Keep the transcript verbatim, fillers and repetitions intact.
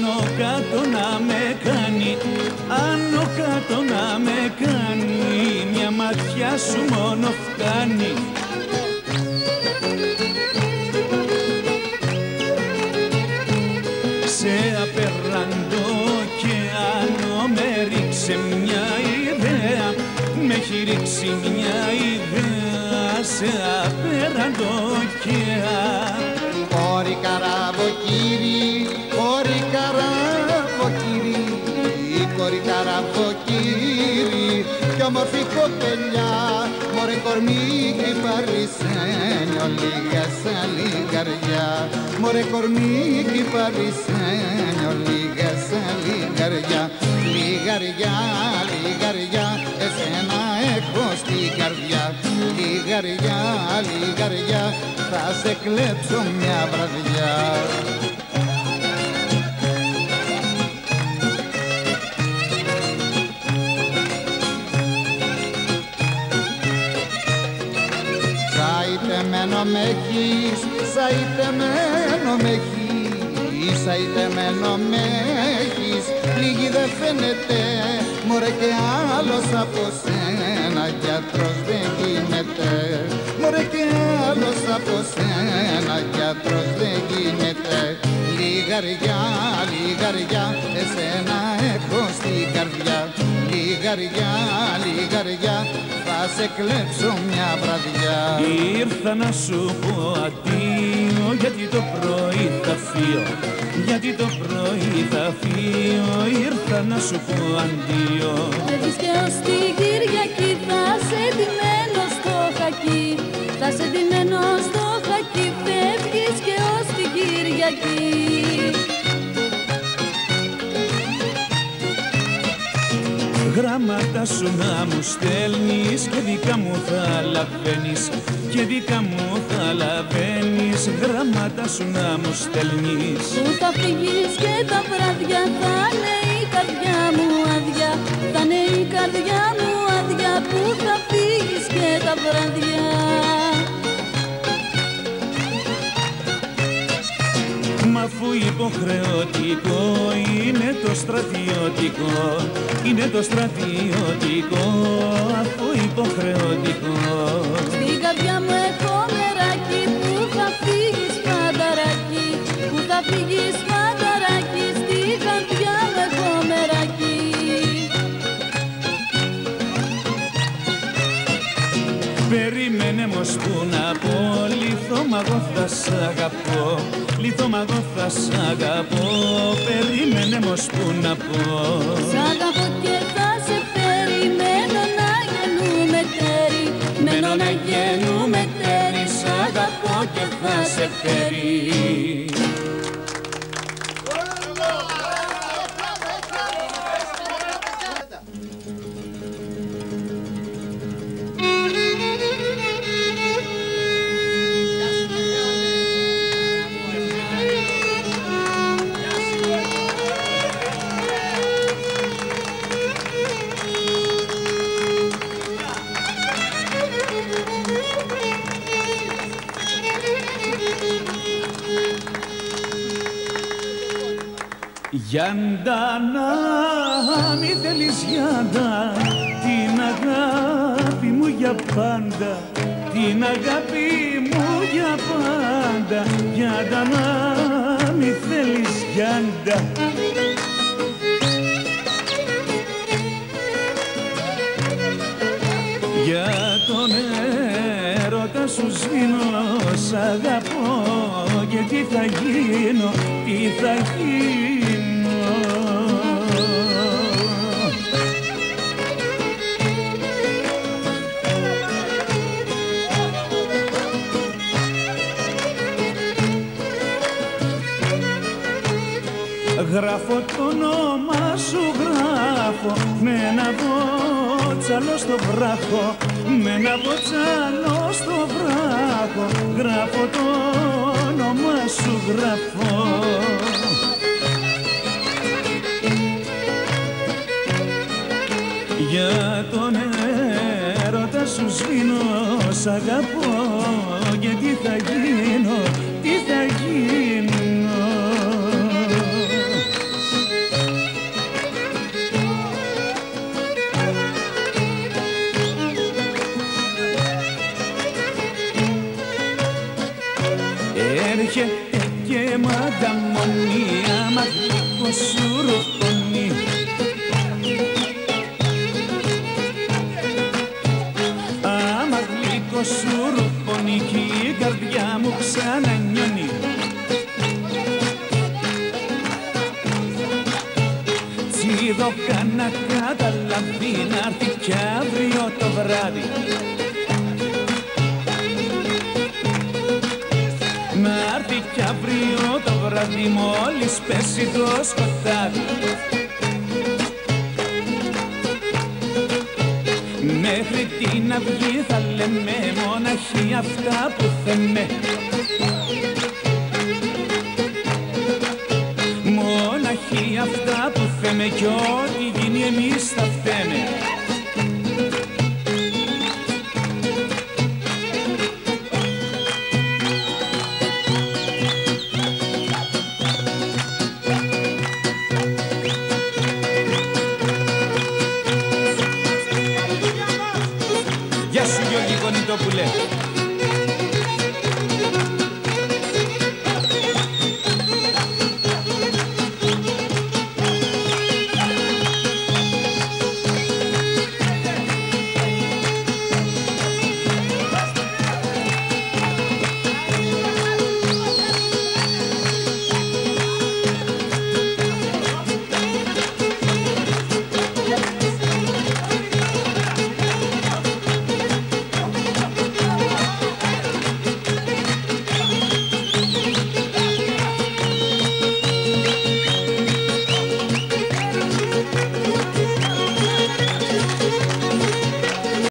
άνω κάτω να με κάνει, άνω κάτω να με κάνει, μια ματιά σου μόνο φτάνει. Σε απεραντό ωκεάνο με ρίξε μια ιδέα, με έχει ρίξει μια ιδέα σε απεραντό ωκεάνο. Ωρι καραβοκύρι, ωρι καραβοκύρι, ωρι καραβοκύρι, κι όμορφη κοπελιά, μωρέ κορμί και παρισένιο, λίγα σαν λιγαριά, μωρέ κορμί και παρισένιο, λίγα σαν λιγαριά, λιγαριά, λιγαριά, εσένα έχω στην καρδιά, λιγαριά, λιγαριά, θα σε κλέψω μια βραδιά. Σαϊτεμένο με έχεις, σαϊτεμένο με έχεις, σαϊτεμένο με έχεις, λίγη δεν φαίνεται, μωρέ και άλλος από σένα, γιατρός δεν γίνεται, μωρέ και άλλος από σένα, γιατρός δεν γίνεται. Λιγαριά, λιγαριά, εσένα έχω στην καρδιά, λιγαριά, λιγαριά, θα σε κλέψω μια βραδιά. Ήρθα να σου πω αντίο, γιατί το πρωί θα φύω, γιατί το πρωί θα φύω, ήρθα να σου πω αντίο. Φεύγεις και ως την Κυριακή, θα σε ντυμένο στο χακί, θα σε ντυμένο στο χακί, φεύγεις και ως την Κυριακή. Γράμματα σου να μου στέλνεις και δικά μου θα λαβαίνεις, και δικά μου θα λαβαίνεις, γράμματα σου να μου στέλνεις. Που θα φύγεις και τα βράδια θα είναι η καρδιά μου άδεια, θα είναι η καρδιά μου άδεια, που θα φύγεις και τα βράδια. Μ' αφού υποχρεωτικό είναι το στρατιωτικό, είναι το στρατιωτικό, αφού υποχρεωτικό. Στην καρδιά μου έχω μεράκι, που θα φύγεις φανταράκι, που θα φύγεις φανταράκι, στην καρδιά μου έχω μεράκι. Περίμενε μος που να πω, λιθόμαγο θα σ' αγαπώ, λιθόμαγο θα σ' αγαπώ, περίμενε μος που να πω. Σ' αγαπώ και θα σε περιμένω να γεννούμε τέρι, μένω να γεννούμε τέρι, σ' αγαπώ και θα σε φέρει. Γιάντα να μη θέλεις γιάντα, την αγάπη μου για πάντα, την αγάπη μου για πάντα, γιάντα να μη θέλεις γιάντα. Για τον έρωτα σου σβήνω, σ' αγαπώ και τι θα γίνω, τι θα γίνω. Γράφω το όνομα σου, γράφω με ένα βότσαλο στο βράχο, με ένα βότσαλο στο βράχο, γράφω το όνομα σου, γράφω. Για τον έρωτα σου σβήνω, σ' αγαπώ και τι θα γίνω, τι θα γίνω. και μ' ανταμονεί, άμα γλυκό σου ρουπονεί. Άμα γλυκό σου ρουπονεί κι η καρδιά μου ξανανιώνει. Τσίδωκα να καταλαβεί να'ρθει κι αύριο το βράδυ. Να'ρθει κι αύριο το βράδυ μόλις πέσει το σκοτάδι. Μέχρι την αυγή θα λέμε μοναχοί αυτά που θέμε. Μοναχοί αυτά που θέμε κι ό,τι γίνει εμείς θα